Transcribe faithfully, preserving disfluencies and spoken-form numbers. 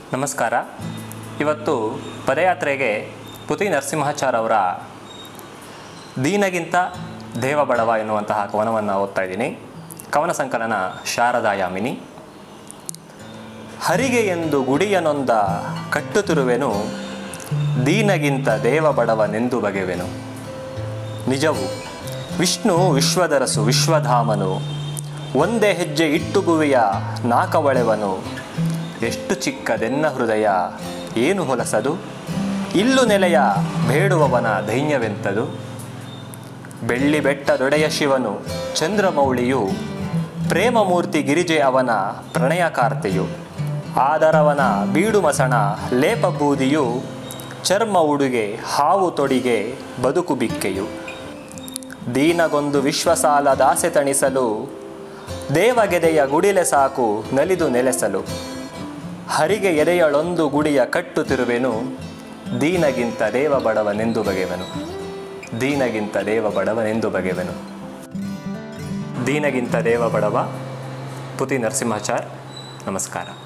ನಮಸ್ಕಾರ. ಇವತ್ತು ಪದಯಾತ್ರೆಗೆ ಪುತಿ ನರಸಿಂಹಾಚಾರ್ ಅವರ ದೀನಗಿಂತ ದೇವ ಬಡವ ಎನ್ನುವಂತಹ ಕವನವನ್ನು ಓದ್ತಾ ಇದ್ದೀನಿ. ಕವನ ಸಂಕಲನ ಶಾರದಾಯಾಮಿನಿ. ಹರಿಗೆ ಎಂದು ಗುಡಿಯನೊಂದ ಕಟ್ಟುತ್ತಿರುವೆನು, ದೀನಗಿಂತ ದೇವ ಬಡವನೆಂದು ಬಗೆವೆನು. ನಿಜವು ವಿಷ್ಣು ವಿಶ್ವದರಸು ವಿಶ್ವಧಾಮನು, ಒಂದೇ ಹೆಜ್ಜೆ ಇಟ್ಟು ಭುವಿಯ ನಾಕವಳೆವನು. ಎಷ್ಟು ಚಿಕ್ಕದೆನ್ನ ಹೃದಯ ಏನು ಹೊಲಸದು, ಇಲ್ಲು ನೆಲೆಯ ಬೇಡುವವನ ದೈನ್ಯವೆಂತದು. ಬೆಳ್ಳಿ ಬೆಟ್ಟದೊಡೆಯ ಶಿವನು ಚಂದ್ರಮೌಳಿಯು, ಪ್ರೇಮಮೂರ್ತಿ ಗಿರಿಜೆ ಅವನ ಪ್ರಣಯಕಾರ್ತೆಯು. ಆದರವನ ಬೀಡು ಮಸಣ ಲೇಪ ಬೂದಿಯು, ಚರ್ಮ ಉಡುಗೆ ಹಾವು ತೊಡಿಗೆ ಬದುಕು ಬಿಕ್ಕೆಯು. ದೀನಗೊಂದು ವಿಶ್ವಸಾಲ ದಾಸೆ ತಣಿಸಲು, ದೇವಗೆದೆಯ ಗುಡಿಲೆ ಸಾಕು ನಲಿದು ನೆಲೆಸಲು. ಹರಿಗೆ ಎದೆಯಳೊಂದು ಗುಡಿಯ ಕಟ್ಟುತ್ತಿರುವೆನು, ದೀನಗಿಂತ ದೇವ ಬಡವನೆಂದು ಬಗೆವೆನು. ದೀನಗಿಂತ ದೇವ ಬಡವನೆಂದು ಬಗೆವೆನು. ದೀನಗಿಂತ ದೇವ ಬಡವ, ಪುತಿ ನರಸಿಂಹಾಚಾರ್. ನಮಸ್ಕಾರ.